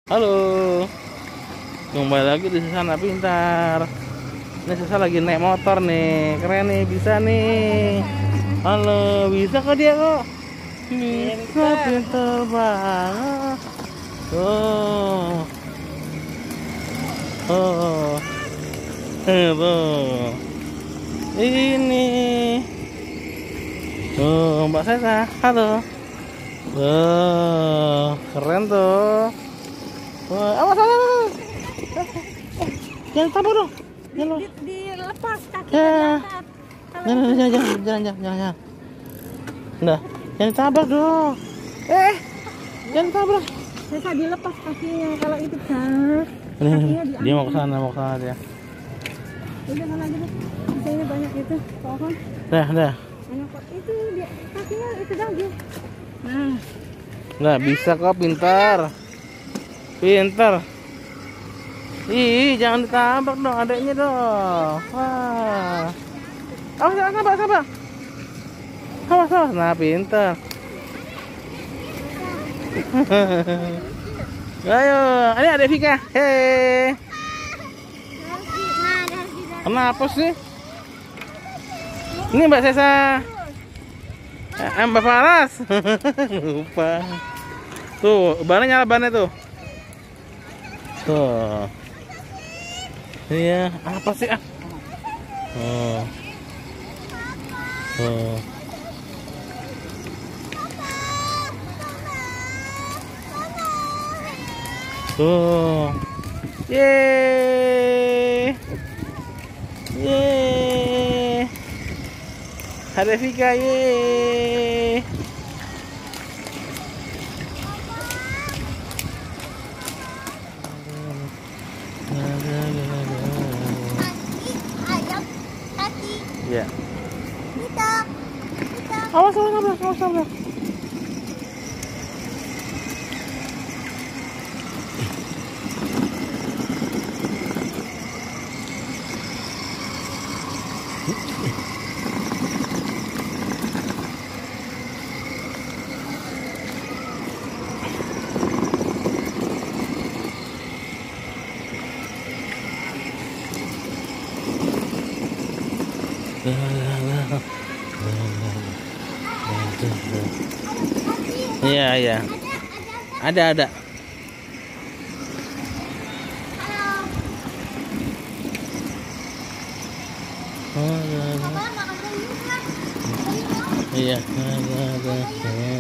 Halo, kembali lagi di Sesana Pintar. Ini Sesa lagi naik motor nih, keren nih, bisa nih. Halo, bisa kok dia kok? Bisa, pintar banget. Oh, oh, tuh. Ini, tuh Mbak Sesa. Halo. Tuh, keren tuh. Wah, awas, awas. Jangan tabur dong. Jangan. Dilepas kaki Ya. diangkat. Jangan. Nah, jangan tabrak dong. Jangan tabrak. Bisa dilepas kakinya kalau itu kan. Dia mau ke sana dia. Udah mana aja deh. Di sini banyak itu pohon. Dah. Banyak kok. Itu dia kakinya itu dah dia. Nah, bisa kok, pintar. Ih, jangan ditabrak dong adeknya dong. Wah. Sabar. Awas. Nah, pintar. Ayo, ini adek Vika. Hei. Kenapa sih? Ini Mbak Sesa. Mbak Faras. Lupa. Tuh, bannya tuh. Tuh. Iya, apa sih ah? Oh. Tuh. Yeay. Ada Vika, yeay. Ya. Awas. Iya. Ada. Iya, ada.